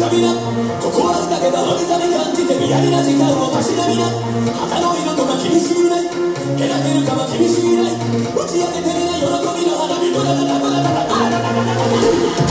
びなここはだけど久々に感じて嫌な時間をたしなみな旗の色とか厳しいない隔てるかは厳しいない打ち上げてみな喜びの花火ブラダダブラダダダダダダダダ